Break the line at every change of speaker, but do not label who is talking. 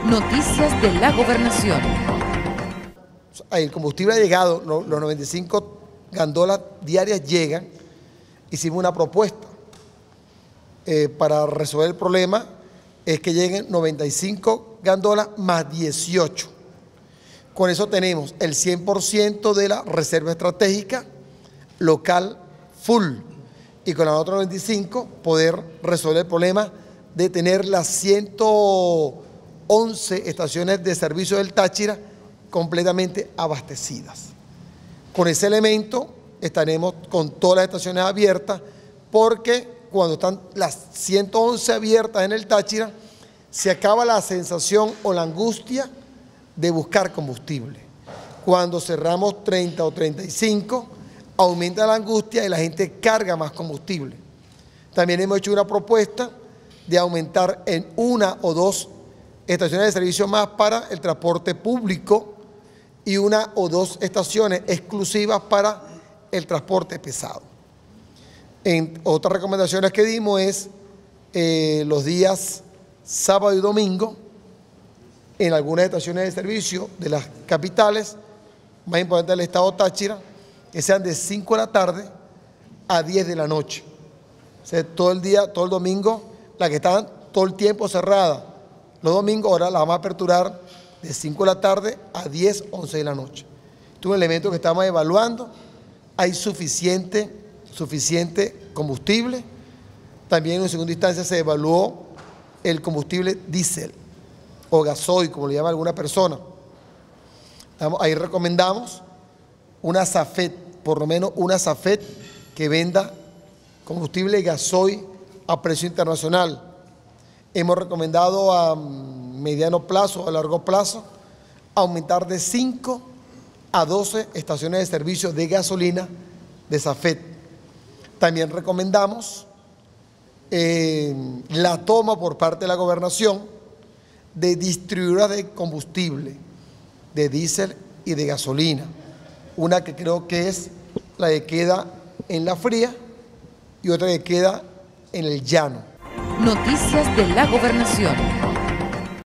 Noticias de la Gobernación.
El combustible ha llegado, los 95 gandolas diarias llegan. Hicimos una propuesta para resolver el problema, es que lleguen 95 gandolas más 18. Con eso tenemos el 100% de la reserva estratégica local full, y con las otras 95 poder resolver el problema de tener las 111 estaciones de servicio del Táchira completamente abastecidas. Con ese elemento estaremos con todas las estaciones abiertas, porque cuando están las 111 abiertas en el Táchira, se acaba la sensación o la angustia de buscar combustible. Cuando cerramos 30 o 35, aumenta la angustia y la gente carga más combustible. También hemos hecho una propuesta de aumentar en 1 o 2 estaciones de servicio más para el transporte público y 1 o 2 estaciones exclusivas para el transporte pesado. En otras recomendaciones que dimos es los días sábado y domingo en algunas estaciones de servicio de las capitales, más importante del estado Táchira, que sean de 5 de la tarde a 10 de la noche. O sea, todo el día, todo el domingo, las que estaban todo el tiempo cerradas, los domingos ahora las vamos a aperturar de 5 de la tarde a 10, 11 de la noche. Este es un elemento que estamos evaluando. Hay suficiente combustible. También en segunda instancia se evaluó el combustible diésel o gasoil, como le llama alguna persona. Ahí recomendamos una SAFET, por lo menos una SAFET que venda combustible gasoil a precio internacional. Hemos recomendado a mediano plazo, a largo plazo, aumentar de 5 a 12 estaciones de servicio de gasolina de SAFET. También recomendamos la toma por parte de la gobernación de distribuidoras de combustible, de diésel y de gasolina. Una que creo que es la que queda en La Fría y otra que queda en el Llano.
Noticias de la Gobernación.